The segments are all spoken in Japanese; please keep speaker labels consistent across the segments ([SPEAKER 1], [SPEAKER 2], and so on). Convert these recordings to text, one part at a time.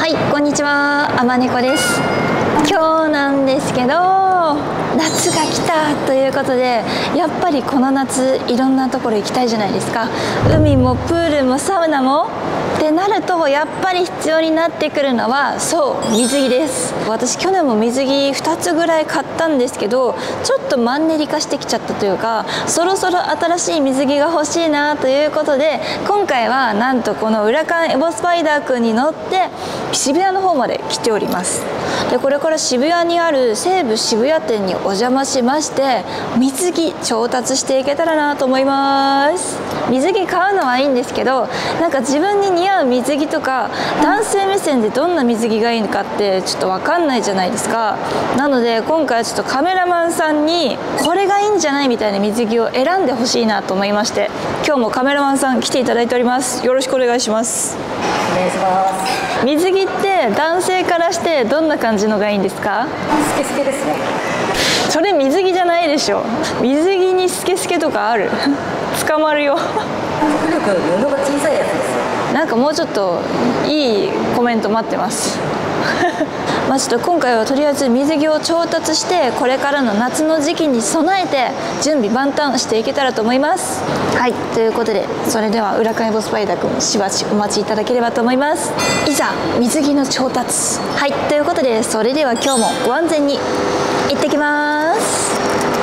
[SPEAKER 1] はい、こんにちは、あまねこです。今日なんですけど、夏が来たということで、やっぱりこの夏いろんなところ行きたいじゃないですか。海もプールもサウナもってなると、やっぱり必要になってくるのは、そう水着です。私去年も水着2つぐらい買ったんですけど、ちょっとマンネリ化してきちゃったというか、そろそろ新しい水着が欲しいなということで、今回はなんとこのウラカンエボスパイダーくんに乗って渋谷の方まで来ております。でこれから渋谷にある西武渋谷店にお邪魔しまして、水着調達していけたらなと思います。水着買うのはいいんですけど、なんか自分に似合う水着とか、男性目線でどんな水着がいいのかってちょっと分かんないじゃないですか。なので今回はちょっとカメラマンさんにこれがいいんじゃないみたいな水着を選んでほしいなと思いまして、今日もカメラマンさん来ていただいております。よろしくお願いします。
[SPEAKER 2] お願いします。
[SPEAKER 1] 水着って男性からしてどんな感じのがいいんですか？
[SPEAKER 2] スケスケですね。
[SPEAKER 1] それ水着じゃないでしょ。水着にスケスケとかある？捕まるよ。
[SPEAKER 2] 極力布が小さいやつですよ。
[SPEAKER 1] なんかもうちょっといいコメント待ってます。まあちょっと今回はとりあえず水着を調達して、これからの夏の時期に備えて準備万端していけたらと思います。はい、ということで、それではウラカンエボスパイダーくんしばしお待ちいただければと思います。いざ水着の調達。はい、ということで、それでは今日もご安全に行ってきます。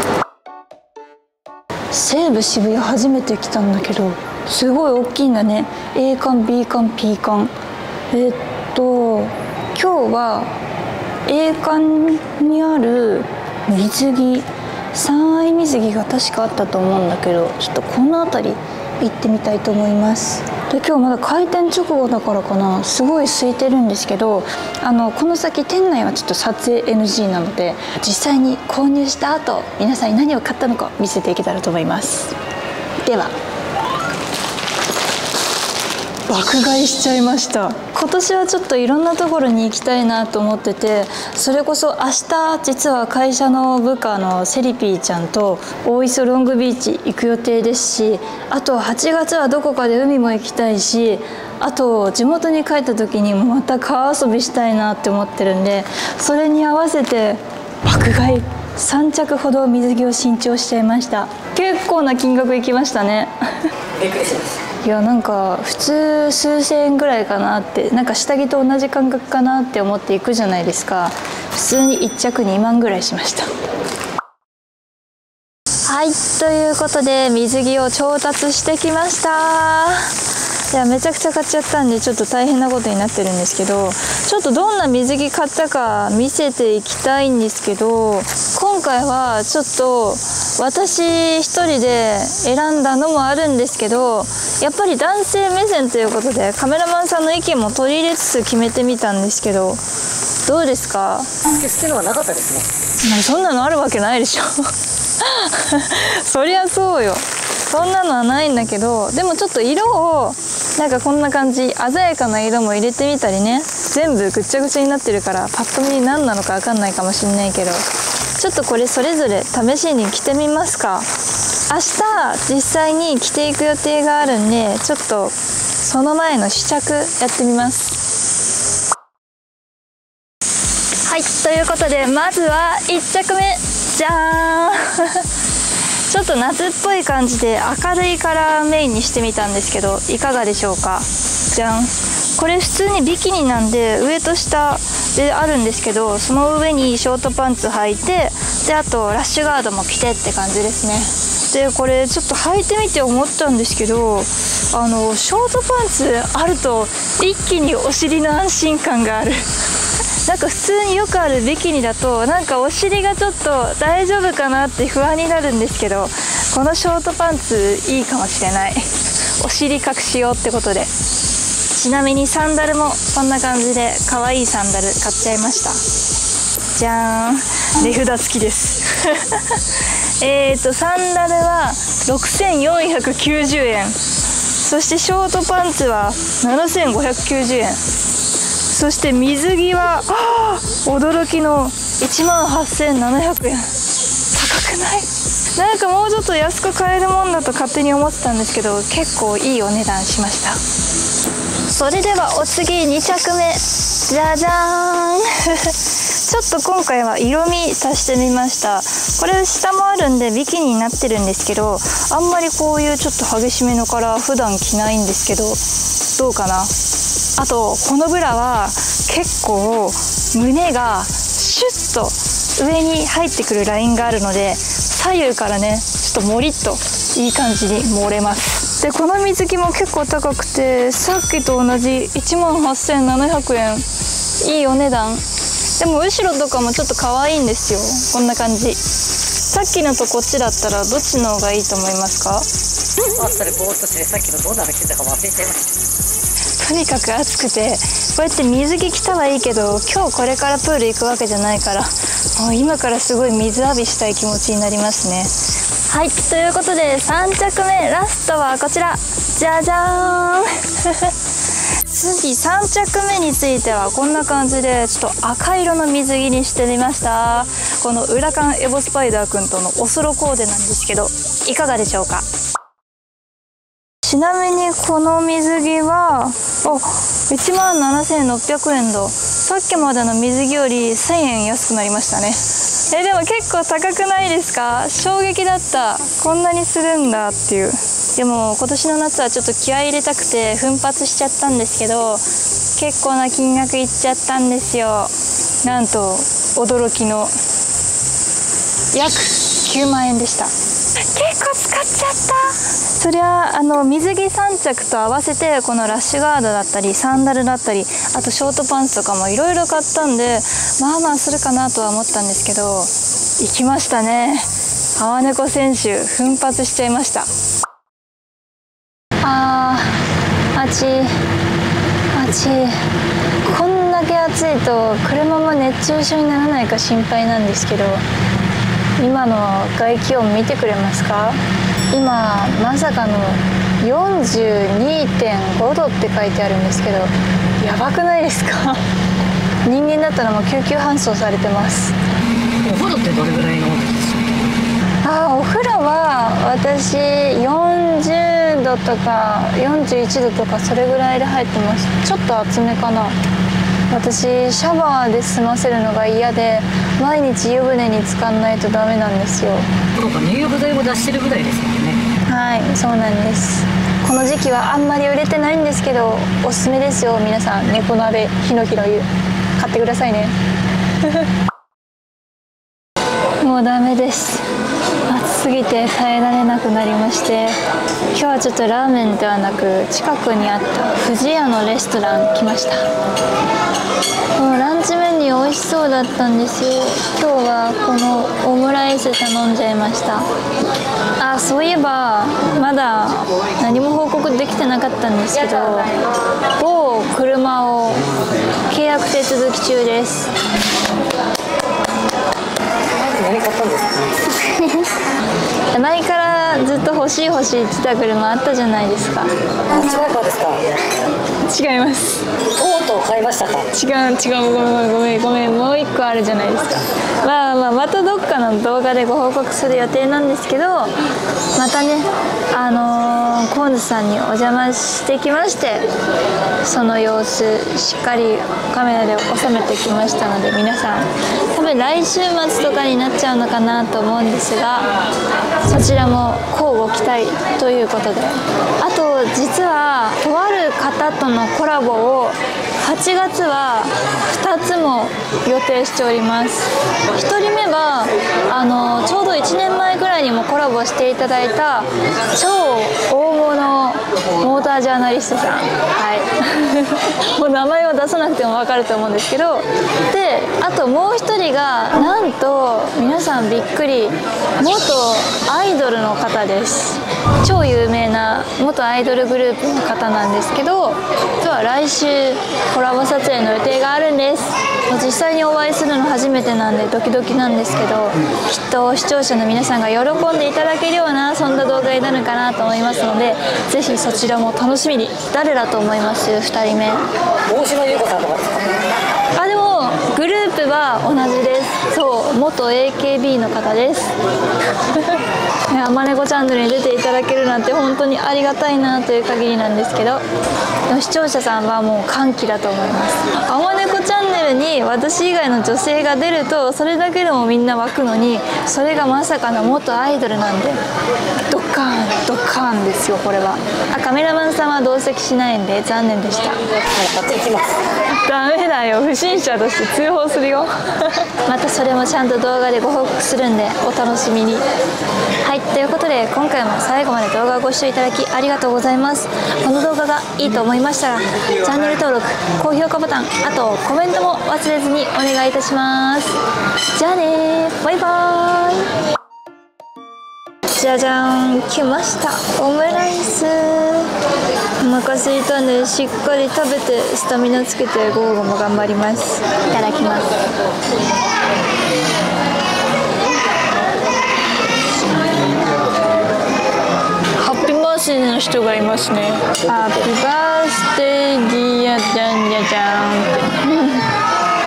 [SPEAKER 1] 西武渋谷初めて来たんだけど、すごい大きいんだね。 A 館 B 館 P 館。今日は A 館にある水着、3愛水着が確かあったと思うんだけど、ちょっとこの辺り行ってみたいと思います。で今日まだ開店直後だからかな、すごい空いてるんですけど、この先店内はちょっと撮影 NG なので、実際に購入した後皆さんに何を買ったのか見せていけたらと思います。では爆買いしちゃいました。今年はちょっといろんなところに行きたいなと思ってて、それこそ明日実は会社の部下のセリピーちゃんと大磯ロングビーチ行く予定ですし、あと8月はどこかで海も行きたいし、あと地元に帰った時にもまた川遊びしたいなって思ってるんで、それに合わせて爆買い3着ほど水着を新調しちゃいました。結構な金額いきましたね。
[SPEAKER 2] びっくりしました。
[SPEAKER 1] いやなんか普通数千円ぐらいかなって、なんか下着と同じ感覚かなって思っていくじゃないですか。普通に1着2万ぐらいしました。はい、ということで水着を調達してきました。いやめちゃくちゃ買っちゃったんで、ちょっと大変なことになってるんですけど、ちょっとどんな水着買ったか見せていきたいんですけど、今回はちょっと私一人で選んだのもあるんですけど、やっぱり男性目線ということでカメラマンさんの意見も取り入れつつ決めてみたんですけど、どうですか？
[SPEAKER 2] スケスケのはなかったですね。
[SPEAKER 1] そんなのあるわけないでしょ。そりゃそうよ。そんなのはないんだけど、でもちょっと色をなんかこんな感じ、鮮やかな色も入れてみたりね。全部ぐっちゃぐちゃになってるからパッと見何なのか分かんないかもしれないけど、ちょっとこれそれぞれ試しに着てみますか。明日実際に着ていく予定があるんで、ちょっとその前の試着やってみます。はい、ということでまずは1着目、じゃーん。ちょっと夏っぽい感じで明るいカラーメインにしてみたんですけど、いかがでしょうか。じゃん。これ普通にビキニなんで上と下であるんですけど、その上にショートパンツ履いて、であとラッシュガードも着てって感じですね。でこれちょっと履いてみて思ったんですけど、ショートパンツあると一気にお尻の安心感がある。なんか普通によくあるビキニだと、なんかお尻がちょっと大丈夫かなって不安になるんですけど、このショートパンツいいかもしれない。お尻隠し用ってことで。ちなみにサンダルもこんな感じで可愛いサンダル買っちゃいました。じゃーん、値札付きです。サンダルは6490円、そしてショートパンツは7590円、そして水着は驚きの18700円。高くない？なんかもうちょっと安く買えるもんだと勝手に思ってたんですけど、結構いいお値段しました。 それではお次2着目、じゃじゃーんちょっと今回は色味足してみました。これ下もあるんでビキニになってるんですけど、あんまりこういうちょっと激しめのカラー普段着ないんですけど、どうかな。あとこのブラは結構胸がシュッと上に入ってくるラインがあるので、左右からねちょっとモリッといい感じに盛れます。でこの水着も結構高くて、さっきと同じ18,700円、いいお値段。でも後ろとかもちょっと可愛いんですよ。こんな感じ。さっきのとこっちだったらどっちの方がいいと思いますか？
[SPEAKER 2] それぼーっとしてさっきのどんなの着てたか忘れちゃいました。
[SPEAKER 1] とにかく暑くて、こうやって水着着たはいいけど、今日これからプール行くわけじゃないから、もう今からすごい水浴びしたい気持ちになりますね。はい、ということで3着目ラストはこちら、じゃじゃーん次3着目についてはこんな感じでちょっと赤色の水着にしてみました。このウラカンエボスパイダーくんとのおソロコーデなんですけど、いかがでしょうか。ちなみにこの水着は17,600円だ。さっきまでの水着より1000円安くなりましたね。でも結構高くないですか？衝撃だった。こんなにするんだっていう。でも今年の夏はちょっと気合い入れたくて奮発しちゃったんですけど、結構な金額いっちゃったんですよ。なんと驚きの約9万円でした。結構使っちゃった。そりゃ水着3着と合わせてこのラッシュガードだったりサンダルだったり、あとショートパンツとかもいろいろ買ったんで、まあまあするかなとは思ったんですけど、行きましたね。川猫選手奮発しちゃいました。暑い暑い。こんだけ暑いと車も熱中症にならないか心配なんですけど、今の外気温見てくれますか？今まさかの 42.5 度って書いてあるんですけど、やばくないですか？人間だったらもう救急搬送されてます。
[SPEAKER 2] お風呂ってどれぐらいの温度ですか？
[SPEAKER 1] お風呂は私40度とか41度とかそれぐらいで入ってます。ちょっと厚めかな。私シャワーで済ませるのが嫌で、毎日湯船に浸かんないとダメなんですよ。
[SPEAKER 2] そうか、入浴剤も出してるぐらいですもんね。
[SPEAKER 1] はい、そうなんです。この時期はあんまり売れてないんですけど、おすすめですよ。皆さん、猫鍋ヒノキの湯買ってくださいね。もうダメです。暑すぎて耐えられなくなりまして、今日はちょっとラーメンではなく近くにあった不二家のレストラン来ました。もうランチメニュー美味しそうだったんですよ。今日はこのオムライス頼んじゃいました。そういえばまだ何も報告できてなかったんですけど、某車を契約手続き中です。
[SPEAKER 2] 何買ったんですか？
[SPEAKER 1] 前からずっと欲しいって言ってた車あったじゃないですか。
[SPEAKER 2] 違うかですか？
[SPEAKER 1] 違います。
[SPEAKER 2] とうとう買いましたか？
[SPEAKER 1] 違う、ごめん、もう一個あるじゃないですか。またどっかの動画でご報告する予定なんですけど、またねコーンズさんにお邪魔してきまして、その様子しっかりカメラで収めてきましたので、皆さん多分来週末とかになっちゃうのかなと思うんですが、そちらも乞うご期待ということで、あと実はとある方とのコラボを8月は2つも予定しております。1人目はちょうど1年前ぐらいにもコラボしていただいた超大物モータージャーナリストさん、もう名前を出さなくても分かると思うんですけど、であともう1人がなんと皆さんびっくり、元アイドルの方です。超有名な元アイドルグループの方なんですけど、実は来週コラボ撮影の予定があるんです。実際にお会いするの初めてなんでドキドキなんですけど、きっと視聴者の皆さんが喜んでいただけるようなそんな動画になるかなと思いますので、ぜひそちらも楽しみに。誰だと思います？2人目。
[SPEAKER 2] 大島優子さんとかですか？
[SPEAKER 1] でもグループは同じです。そう、元元 AKB の方ですね、あまねこチャンネルに出ていただけるなんて本当にありがたいなという限りなんですけど、視聴者さんはもう歓喜だと思います。あまねこチャンネルに私以外の女性が出るとそれだけでもみんな湧くのに、それがまさかの元アイドルなんでドッカーンドッカーンですよこれは。カメラマンさんは同席しないんで残念でした。ダメだよ、不審者として通報するよまたそれもちゃんと動画でご報告するんでお楽しみに。はい、ということで今回も最後まで動画をご視聴いただきありがとうございます。この動画がいいと思いましたらチャンネル登録、高評価ボタン、あとコメントも忘れずにお願いいたします。じゃあねー、バイバーイ。じゃじゃーん、来ました、オムライス。お腹すいたんでしっかり食べてスタミナつけて午後も頑張ります。いただきます。ハッピーバースデーの人がいますね。ハッピーバースデーディアじゃんじゃじゃんって